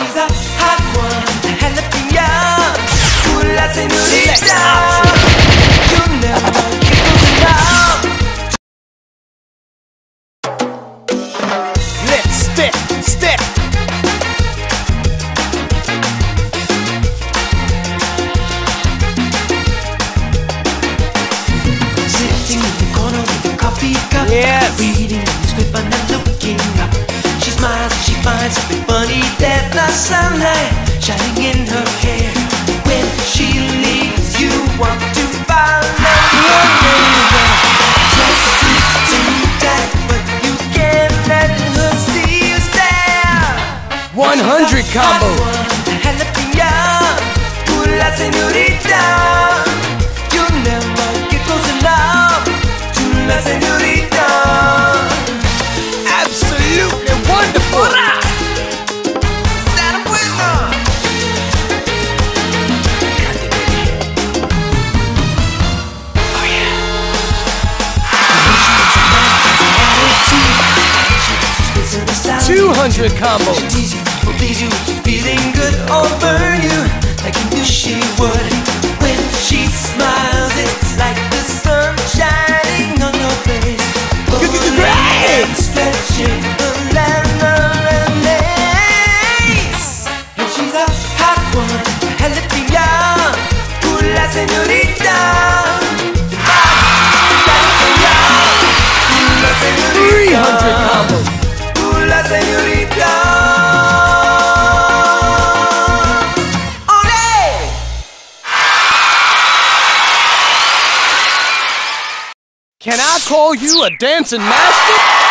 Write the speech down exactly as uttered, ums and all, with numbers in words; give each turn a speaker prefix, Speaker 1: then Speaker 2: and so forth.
Speaker 1: she's a hot one, jalapeno. Ooh, la señorita. You never get close enough.
Speaker 2: Let's step, step.
Speaker 1: Sitting in the corner with a coffee cup,
Speaker 2: Yes.
Speaker 1: reading the newspaper and looking up. She smiles and she finds something funny that the sunlight shining in her hair. When she leaves, you want to follow her. Dress is too tight, but you can't let her see you stare.
Speaker 2: one hundred combo.
Speaker 1: Jalapeno, ooh, la señorita. You never get close enough to la señorita.
Speaker 2: Absolutely wonderful.
Speaker 1: Está bueno. Oh yeah.
Speaker 2: two hundred combo.
Speaker 1: She'll tease you, will please you, feeling good or burn you like you knew she would. When she smiles, it's like the sun shining on your face.
Speaker 2: Great!
Speaker 1: Stretching the land of lace. And she's a hot one, jalapeno. Ooh, la señorita. Ooh, la señorita.
Speaker 2: three hundred combo.
Speaker 1: Ooh, la señorita. Ole!
Speaker 2: Can I call you a dancing master?